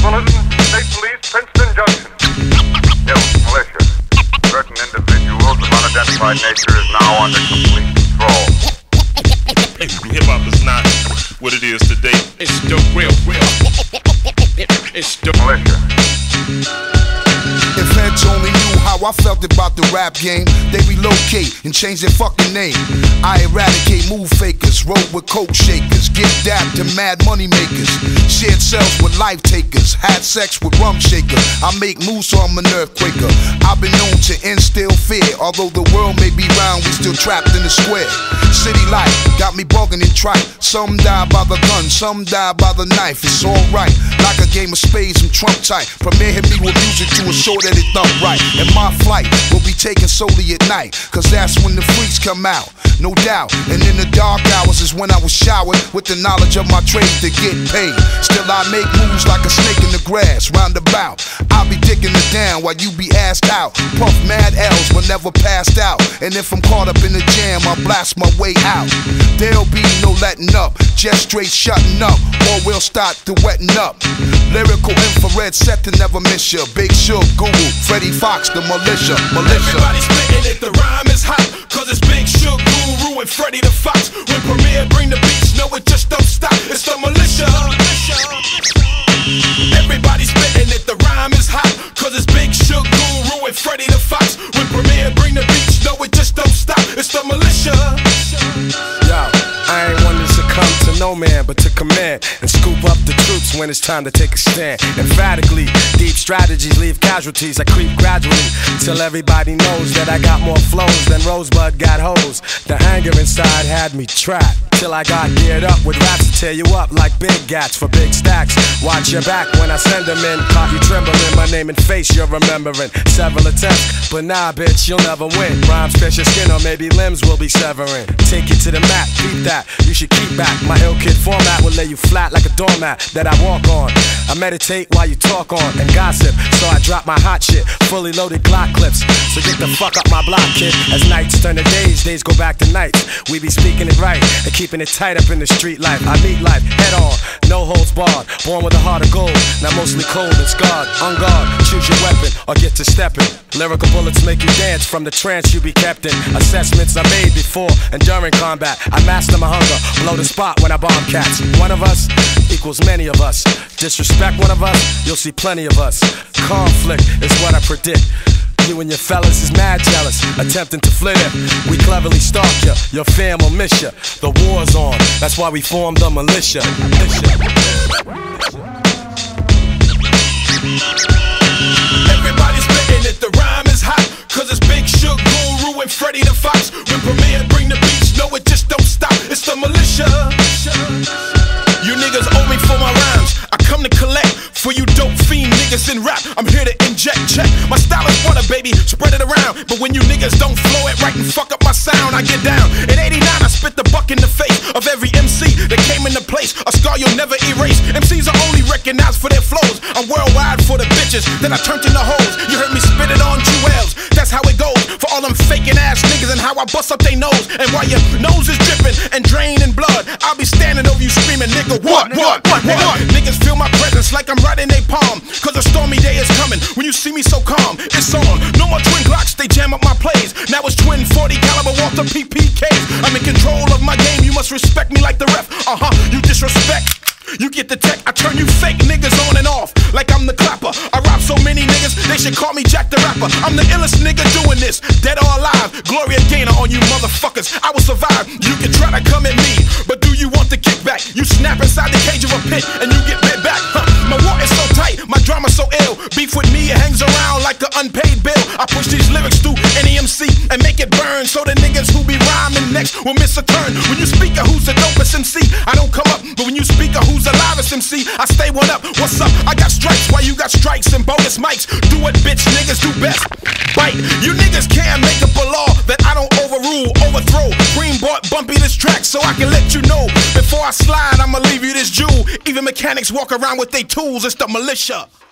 Bulletin, State Police, Princeton Junction. Hills Militia. Certain individuals of unidentified nature is now under complete control. Hip-hop is not what it is today. It's the real. It's the Militia. If heads only knew how I felt about the rap game, they relocate and change their fucking name. I eradicate move fakers, roll with coke shakers, get dapped to mad money makers, shared cells with life takers, had sex with rum shakers. I make moves so I'm an earthquaker. I've been known to instill fear. Although the world may be round, we still trapped in the square. City life got me bugging and trite. Some die by the gun, some die by the knife. It's alright, like a game of spades, I'm Trump type. Premier hit me with music to assure that it thump right. And my flight will be taken solely at night, cause that's when the freaks come out, no doubt. And in the dark hours is when I was showered with the knowledge of my trade to get paid. Still I make moves like a snake in the grass, roundabout. I'll be digging it down while you be assed out. Puff mad L's but never passed out. And if I'm caught up in the jam, I'll blast my way out. There'll be no letting up, just straight shutting up, or we'll start to wetting up. Lyrical infrared set to never miss ya. Big Shug, Guru, Freddie Fox, the militia. Everybody spitting it, the rhyme is hot, cause it's Big Shug, Guru, and Freddie the Fox. When Premier bring the beats, no it just don't stop. It's the militia. Everybody spitting it, the rhyme is hot, cause it's Big Shug, Guru, and Freddie the Fox. When Premier bring the beats, no it just don't stop. It's the militia. Yo, I ain't one to succumb to no man, but to command and scoop up the troops when it's time to take a stand. Emphatically, deep strategies leave casualties. I creep gradually till everybody knows that I got more flows than Rosebud got hoes. The anger inside had me trapped till I got geared up with raps to tear you up like big gats for big stacks. Watch your back when I send them in. Caught you trembling, my name and face you're remembering. Several attempts, but nah bitch, you'll never win. Rhymes pierce your skin or maybe limbs will be severing. Take you to the mat, beat that, you should keep back. My ill kid format will lay you flat like a doormat that I walk on. I meditate while you talk on and gossip, so I drop my hot shit, fully loaded Glock clips. So get the fuck up my block, kid. As nights turn to days, days go back to nights. We be speaking it right and keeping it tight up in the street life. I meet life head on, no holds barred. Born with a heart of gold, now mostly cold and scarred. On guard, choose your weapon or get to stepping. Lyrical bullets make you dance from the trance you be kept in. Assessments I made before and during combat. I master my hunger, blow the spot when I bomb cats. One of us equals many of us. Disrespect one of us, you'll see plenty of us. Conflict is what I predict. You and your fellas is mad jealous, attempting to flit it. We cleverly stalk ya, your fam will miss ya. The war's on, that's why we formed the militia. Everybody spitting it, the rhyme is hot, cause it's Big Shug, Guru, and Freddie the Fox. When Premier bring the beats, no it just don't stop. It's the militia. You niggas owe me for my rhymes, I come to collect. For you dope fiend niggas in rap, I'm here to inject, check. My style is water, baby, spread it around. But when you niggas don't flow it right and fuck up my sound, I get down. In '89 I spit the buck in the face of every MC that came into place. A scar you'll never erase. MCs are only recognized for their flows. I'm worldwide for the bitches that I turned into hoes. You heard me spit it on Jewels, that's how it goes. For all them faking ass niggas and how I bust up they nose. And while your nose is dripping and draining blood, I'll be standing over you screaming, nigga, what? Niggas feel my presence like I'm right in they palm, cause a stormy day is coming. When you see me so calm, it's on. No more twin Glocks, they jam up my plays. Now it's twin 40 caliber Walther PPKs. I'm in control of my game, you must respect me like the ref. You disrespect, you get the tech. I turn you fake niggas on and off like I'm the clapper. I rob so many niggas, they should call me Jack the Rapper. I'm the illest nigga doing this, dead or alive. Gloria Gaynor on you motherfuckers, I will survive. You can try to come at me, but do you want the kickback? You snap inside the cage of a pit and you get bit back. My war is so tight, my drama so ill. Beef with me, it hangs around like an unpaid bill. I push these lyrics through any MC and make it burn, so the niggas who be rhyming next will miss a turn. When you speak of who's the dopest MC, I don't come up. But when you speak of who's the livest MC, I stay one up. What's up? I got stripes while you got strikes and bonus mics. Do what bitch niggas do best, bite. You niggas can't make up a law that I don't overrule, overthrow. Green bought Bumpy this track so I can let you know. Before I slide, I'ma leave you this jewel. Even mechanics walk around with they tools, it's the militia.